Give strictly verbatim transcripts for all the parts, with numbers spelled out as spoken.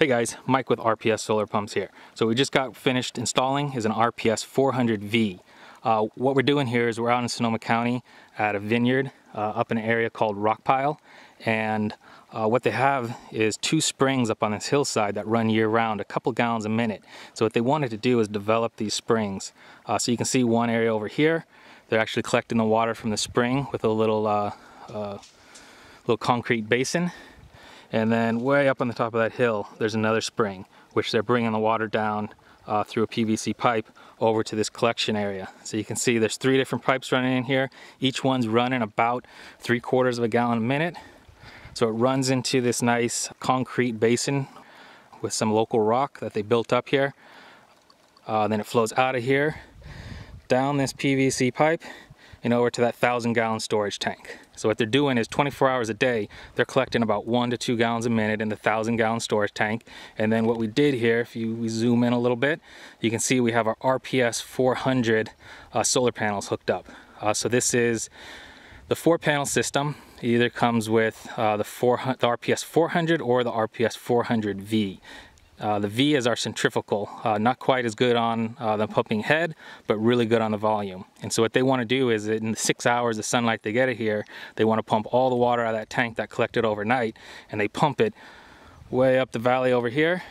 Hey guys, Mike with R P S Solar Pumps here. So we just got finished installing is an R P S four hundred V. Uh, what we're doing here is we're out in Sonoma County at a vineyard uh, up in an area called Rockpile, and uh, what they have is two springs up on this hillside that run year-round, a couple gallons a minute. So what they wanted to do is develop these springs. Uh, so you can see one area over here. They're actually collecting the water from the spring with a little uh, uh, little concrete basin. And then way up on the top of that hill, there's another spring, which they're bringing the water down uh, through a P V C pipe over to this collection area. So you can see there's three different pipes running in here. Each one's running about three quarters of a gallon a minute. So it runs into this nice concrete basin with some local rock that they built up here. Uh, then it flows out of here, down this P V C pipe, and over to that thousand gallon storage tank. So what they're doing is twenty-four hours a day, they're collecting about one to two gallons a minute in the thousand gallon storage tank. And then what we did here, if you we zoom in a little bit, you can see we have our R P S four hundred uh, solar panels hooked up. Uh, so this is the four panel system. It either comes with uh, the, four, the R P S four hundred or the R P S four hundred V. Uh, the V is our centrifugal, uh, not quite as good on uh, the pumping head, but really good on the volume. And so what they want to do is in the six hours of sunlight they get it here, they want to pump all the water out of that tank that collected overnight, and they pump it way up the valley over here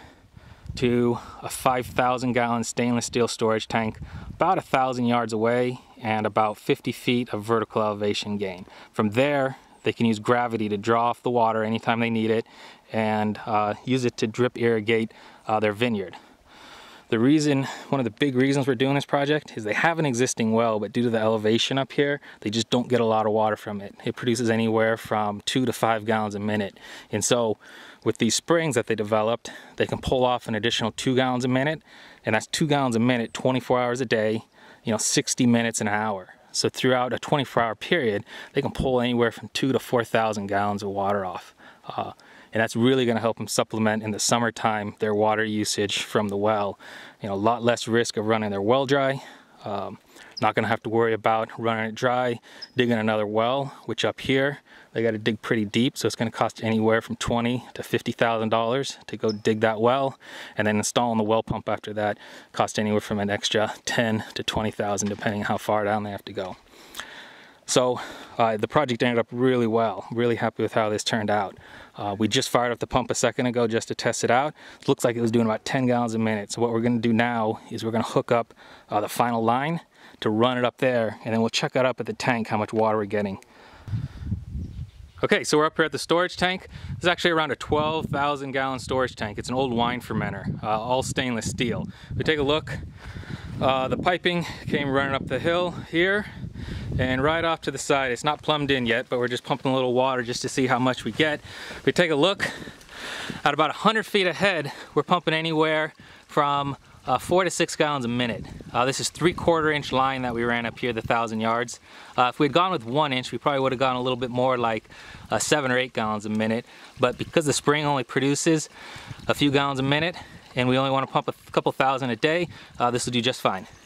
to a five thousand gallon stainless steel storage tank about a thousand yards away and about fifty feet of vertical elevation gain. From there, they can use gravity to draw off the water anytime they need it and uh, use it to drip irrigate uh, their vineyard. The reason, one of the big reasons we're doing this project is they have an existing well, but due to the elevation up here, they just don't get a lot of water from it. It produces anywhere from two to five gallons a minute. And so with these springs that they developed, they can pull off an additional two gallons a minute, and that's two gallons a minute, twenty-four hours a day, you know, sixty minutes an hour. So throughout a twenty-four hour period, they can pull anywhere from two to four thousand gallons of water off. Uh, and that's really going to help them supplement in the summertime their water usage from the well. You know, a lot less risk of running their well dry. Um, not going to have to worry about running it dry, digging another well, which up here they got to dig pretty deep, so it's going to cost anywhere from twenty to fifty thousand dollars to go dig that well, and then installing the well pump after that cost anywhere from an extra ten to twenty thousand, depending on how far down they have to go. So uh, the project ended up really well. Really happy with how this turned out. Uh, we just fired up the pump a second ago just to test it out. It looks like it was doing about ten gallons a minute. So what we're going to do now is we're going to hook up uh, the final line to run it up there, and then we'll check it up at the tank how much water we're getting. Okay, so we're up here at the storage tank. This is actually around a twelve thousand gallon storage tank. It's an old wine fermenter, uh, all stainless steel. If we take a look, uh, the piping came running up the hill here, and right off to the side. It's not plumbed in yet, but we're just pumping a little water just to see how much we get. If we take a look, at about one hundred feet ahead, we're pumping anywhere from uh, four to six gallons a minute. Uh, this is three quarter inch line that we ran up here, the thousand yards. Uh, if we'd gone with one inch, we probably would have gone a little bit more, like uh, seven or eight gallons a minute. But because the spring only produces a few gallons a minute, and we only want to pump a couple thousand a day, uh, this will do just fine.